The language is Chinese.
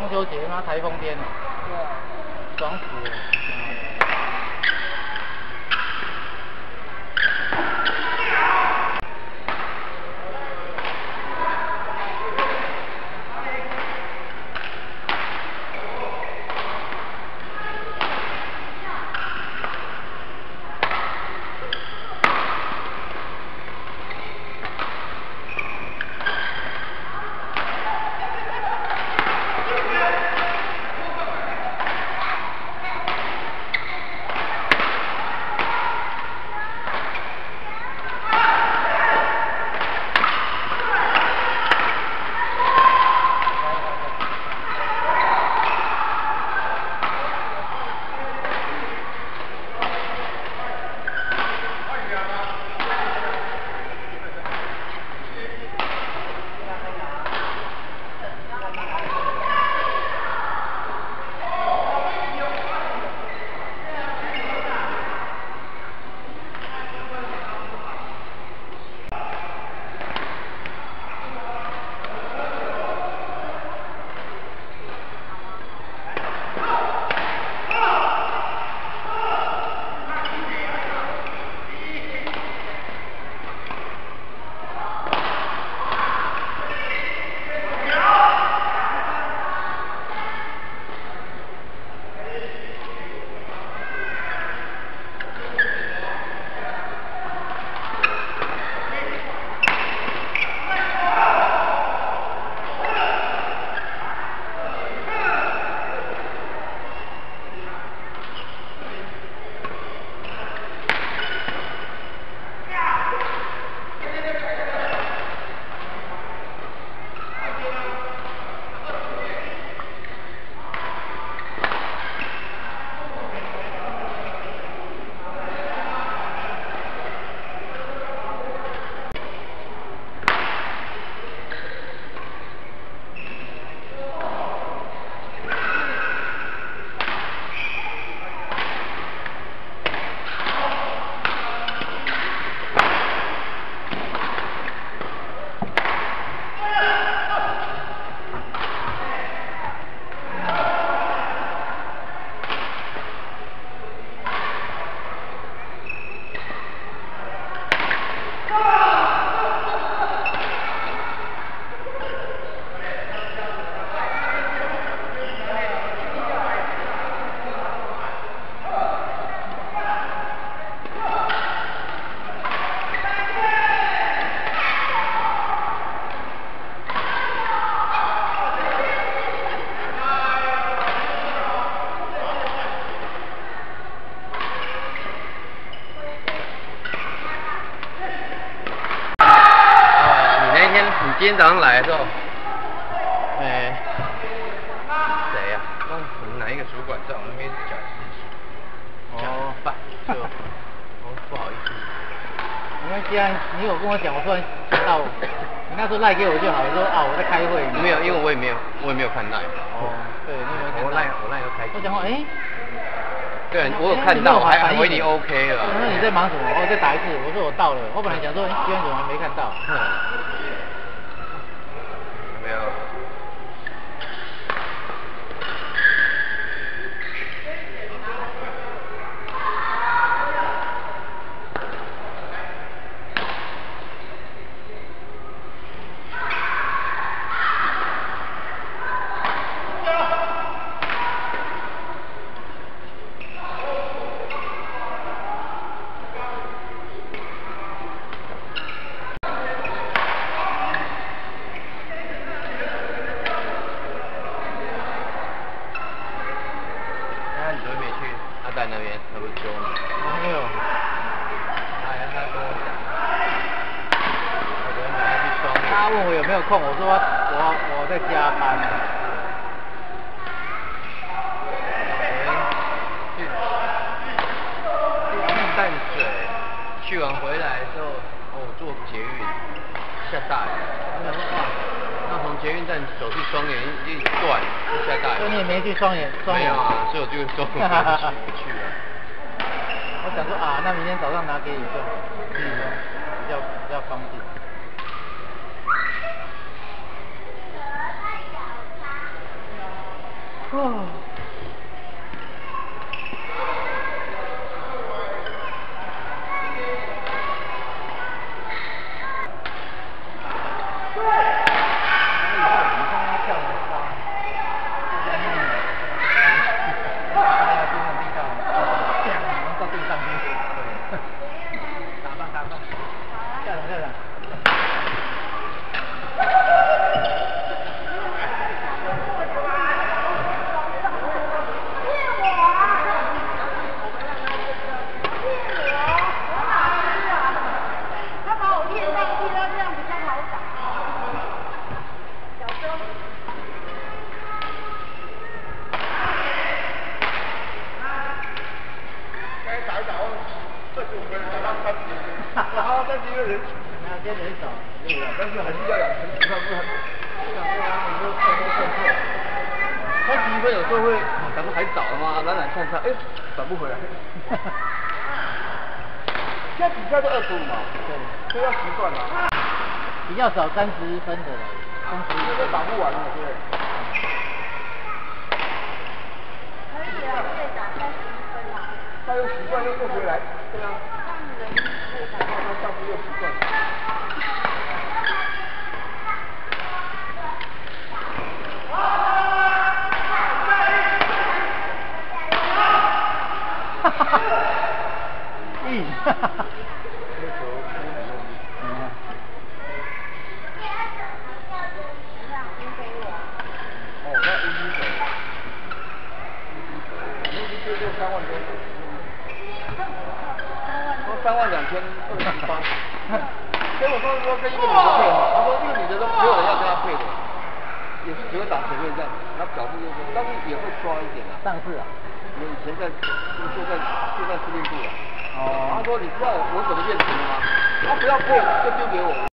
中秋节吗？台风天哦。对啊。爽死了。 今天早上来的时候，谁呀？我们哪一个主管在我那边讲事情？ 哦， 不好意思。 因为既然你有跟我讲，我突然想到，你那时候赖给我就好，说啊我在开会。 没有，因为我也没有看赖。 哦，对，你有没有看到？ 我赖都开机。 我想说， 对，我有看到，我已经 OK 了。 我说你在忙什么？我再打一次，我说我到了。我本来想说，今天怎么还没看到？ 没有。在那边，他不是揪你？ 没有。 他跟我讲，我昨天晚上去双联。 他问我有没有空，我说我在加班。 去淡水，去完回来的时候，我坐捷运，下大雨。我想说哇，那从捷运站走去双联一段就下大雨。 所以你也没去双联？ 没有啊，所以我就说不去了。 我想说啊，那明天早上拿给你就好，比较方便。 哦。 但是因为人， 今天人少，对不对？ 但是还是要养成习惯，不然。 他积分有时候会，咱们还早了吗？懒懒散散，哎，转不回来。 现在比赛都25嘛，对，所以要习惯了。 比较少30分的了，30 因为打不完了，对。 可以啊，可以打31分啦。 他又习惯又回来，对啊。他下次又习惯。 哈哈哈。 哦，那乌鸡手就3万多。 3万2028。 所以我说跟一个女的配嘛，他说这个女的都没有人要跟他配的，也是只会打前面这样，然后脚步就是，但是也会抓一点啊。 上次啊？ 我以前就在司令部啊。哦。他说你知道我怎么练成的吗？他不要配就丢给我。